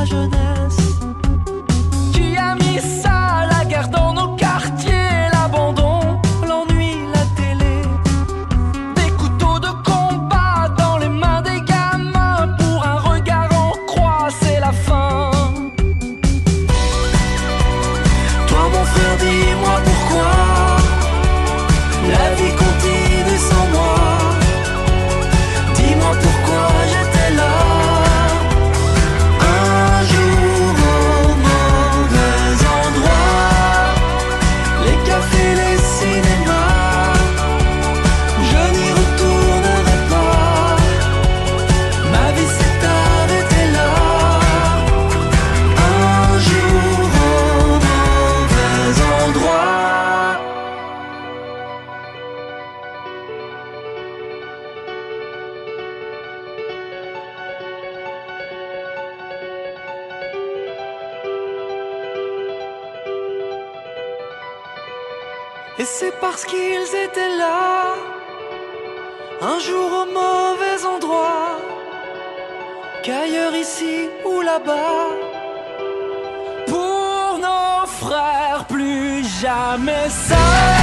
jeunesse. Qui a mis ça, la guerre dans nos quartiers, l'abandon, l'ennui, la télé, des couteaux de combat dans les mains des gamins, pour un regard en croix, c'est la fin. Toi mon frère, dis-moi pourquoi la vie continue sans moi. Dis-moi pourquoi j'étais là un jour au mauvais endroit. Les cafés, les cinémas, je n'y retournerai pas. Ma vie s'est arrêtée là un jour au mauvais endroit. Et c'est parce qu'ils étaient là un jour au mauvais endroit qu'ailleurs ici ou là-bas, pour nos frères plus jamais ça.